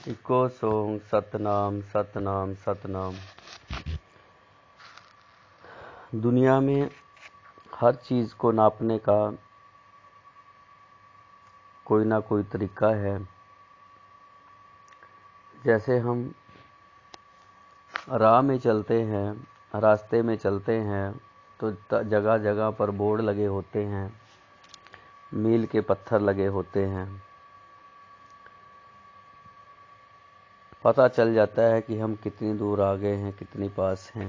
Eco song Satnam Satnam Satnam. दुनिया में हर चीज़ को नापने का कोई ना कोई तरीका है। जैसे हम राह में चलते हैं, रास्ते में चलते हैं तो जगह जगह पर बोर्ड लगे होते हैं, मील के पत्थर लगे होते हैं। पता चल जाता है कि हम कितनी दूर आ गए हैं, कितनी पास हैं।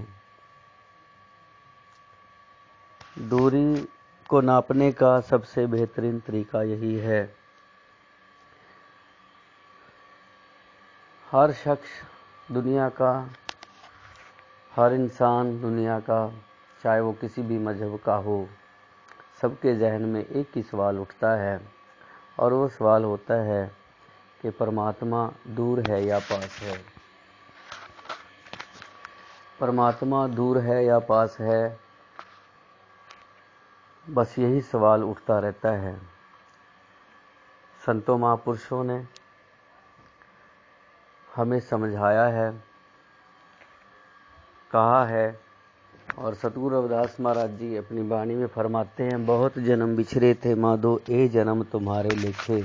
दूरी को नापने का सबसे बेहतरीन तरीका यही है। हर शख्स दुनिया का, हर इंसान दुनिया का, चाहे वो किसी भी मजहब का हो, सबके जहन में एक ही सवाल उठता है और वो सवाल होता है कि परमात्मा दूर है या पास है। परमात्मा दूर है या पास है, बस यही सवाल उठता रहता है। संतों महापुरुषों ने हमें समझाया है, कहा है, और सतगुरु रविदास महाराज जी अपनी वाणी में फरमाते हैं, बहुत जन्म बिछड़े थे माधो ए जन्म तुम्हारे लेखे।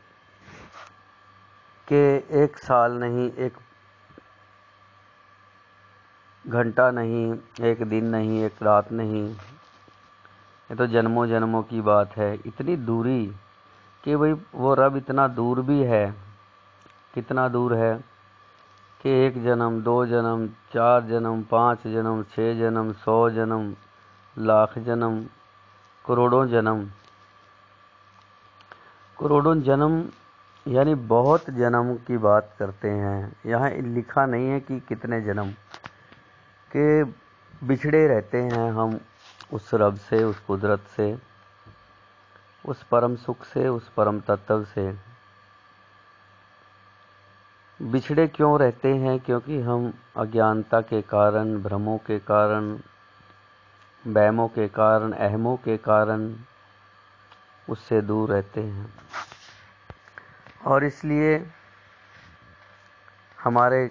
के एक साल नहीं, एक घंटा नहीं, एक दिन नहीं, एक रात नहीं, ये तो जन्मों जन्मों की बात है। इतनी दूरी कि भाई वो रब इतना दूर भी है, कितना दूर है कि 1 जन्म, 2 जन्म, 4 जन्म, 5 जन्म, 6 जन्म, 100 जन्म, लाख जन्म, करोड़ों जन्म यानी बहुत जन्म की बात करते हैं। यहाँ लिखा नहीं है कि कितने जन्म के बिछड़े रहते हैं हम उस रब से, उस कुदरत से, उस परम सुख से, उस परम तत्व से। बिछड़े क्यों रहते हैं? क्योंकि हम अज्ञानता के कारण, भ्रमों के कारण, वहमों के कारण, अहमों के कारण उससे दूर रहते हैं। और इसलिए हमारे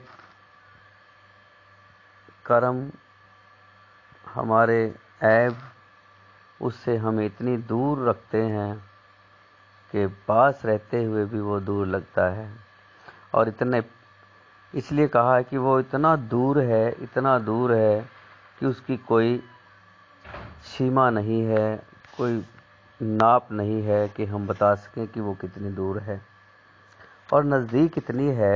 कर्म, हमारे ऐब उससे हमें इतनी दूर रखते हैं कि पास रहते हुए भी वो दूर लगता है। और इतने इसलिए कहा है कि वो इतना दूर है, इतना दूर है कि उसकी कोई सीमा नहीं है, कोई नाप नहीं है कि हम बता सकें कि वो कितनी दूर है। और नज़दीक इतनी है,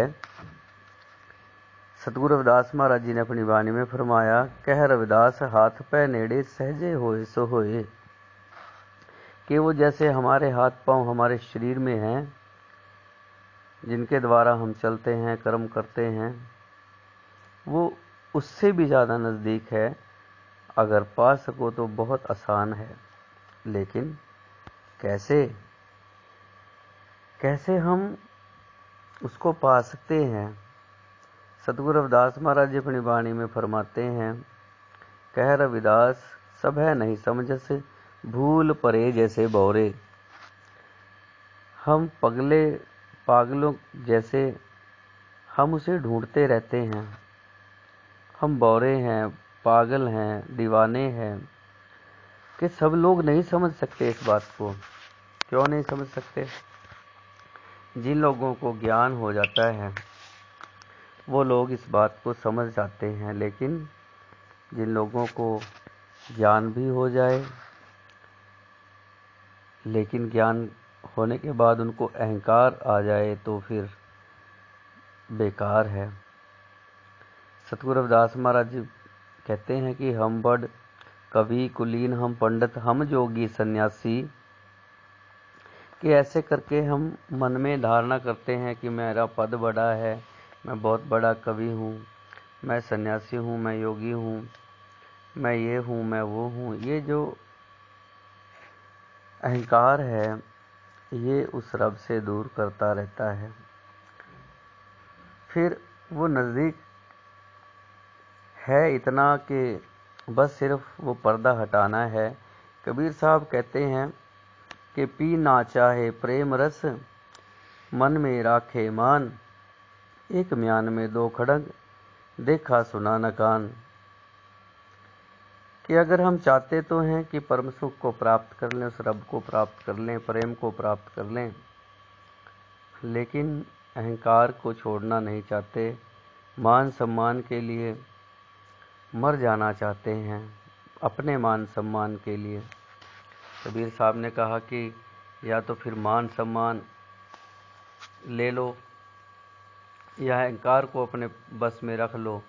सतगुरु रविदास महाराज जी ने अपनी वाणी में फरमाया, कह रविदास हाथ पै नेड़े सहजे होए सो होए। कि वो जैसे हमारे हाथ पांव हमारे शरीर में हैं, जिनके द्वारा हम चलते हैं, कर्म करते हैं, वो उससे भी ज़्यादा नज़दीक है। अगर पा सको तो बहुत आसान है, लेकिन कैसे हम उसको पा सकते हैं? सतगुरु रविदास महाराज जी अपनी वाणी में फरमाते हैं, कह रविदास सब है नहीं समझ से, भूल परे जैसे बौरे। हम पागलों जैसे हम उसे ढूंढते रहते हैं। हम बौरे हैं, पागल हैं, दीवाने हैं कि सब लोग नहीं समझ सकते इस बात को। क्यों नहीं समझ सकते? जिन लोगों को ज्ञान हो जाता है वो लोग इस बात को समझ जाते हैं, लेकिन जिन लोगों को ज्ञान भी हो जाए लेकिन ज्ञान होने के बाद उनको अहंकार आ जाए तो फिर बेकार है। सतगुरु रविदास महाराज जी कहते हैं कि हम बड़ कवि कुलीन, हम पंडित, हम जोगी सन्यासी। कि ऐसे करके हम मन में धारणा करते हैं कि मेरा पद बड़ा है, मैं बहुत बड़ा कवि हूँ, मैं सन्यासी हूँ, मैं योगी हूँ, मैं ये हूँ, मैं वो हूँ। ये जो अहंकार है ये उस रब से दूर करता रहता है। फिर वो नज़दीक है इतना कि बस सिर्फ वो पर्दा हटाना है। कबीर साहब कहते हैं कि पी ना चाहे प्रेम रस, मन में राखे मान, एक म्यान में दो खड़ग, देखा सुना न कान। कि अगर हम चाहते तो हैं कि परम सुख को प्राप्त कर लें, उस रब को प्राप्त कर लें, प्रेम को प्राप्त कर लें, लेकिन अहंकार को छोड़ना नहीं चाहते, मान सम्मान के लिए मर जाना चाहते हैं, अपने मान सम्मान के लिए। कबीर साहब ने कहा कि या तो फिर मान सम्मान ले लो या अहंकार को अपने बस में रख लो,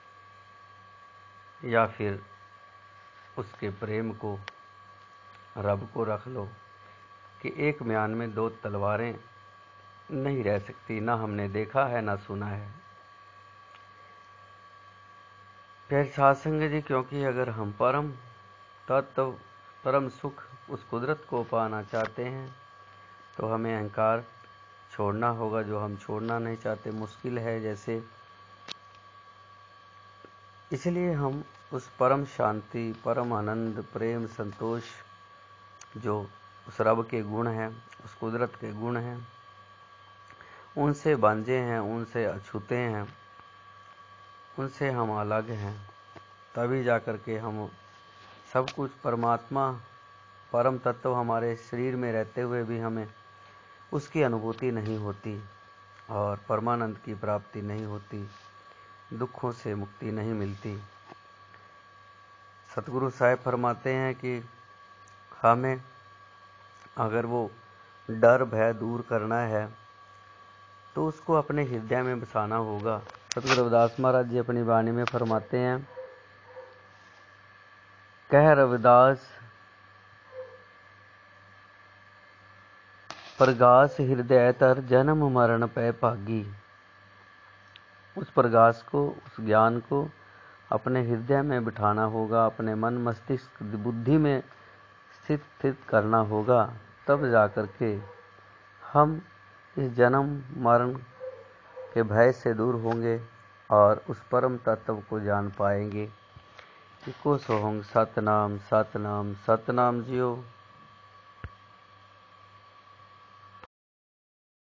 या फिर उसके प्रेम को, रब को रख लो। कि एक म्यान में दो तलवारें नहीं रह सकती, ना हमने देखा है ना सुना है। प्यारे साध संगत जी, क्योंकि अगर हम परम तत्व, परम सुख, उस कुदरत को पाना चाहते हैं तो हमें अहंकार छोड़ना होगा, जो हम छोड़ना नहीं चाहते। मुश्किल है जैसे। इसलिए हम उस परम शांति, परम आनंद, प्रेम, संतोष, जो उस रब के गुण हैं, उस कुदरत के गुण हैं, उनसे बांझे हैं, उनसे अछूते हैं, उनसे हम अलग हैं। तभी जाकर के हम सब कुछ परमात्मा, परम तत्व हमारे शरीर में रहते हुए भी हमें उसकी अनुभूति नहीं होती और परमानंद की प्राप्ति नहीं होती, दुखों से मुक्ति नहीं मिलती। सतगुरु साहिब फरमाते हैं कि हमें अगर वो डर भय दूर करना है तो उसको अपने हृदय में बसाना होगा। सतगुरु रविदास महाराज जी अपनी वाणी में फरमाते हैं, कह रविदास प्रगास हृदय तर, जन्म मरण पै भागी। उस प्रगास को, उस ज्ञान को अपने हृदय में बिठाना होगा, अपने मन मस्तिष्क बुद्धि में स्थित करना होगा। तब जाकर के हम इस जन्म मरण के भय से दूर होंगे और उस परम तत्व को जान पाएंगे। को सोहंग सतनाम सतनाम सतनाम जियो।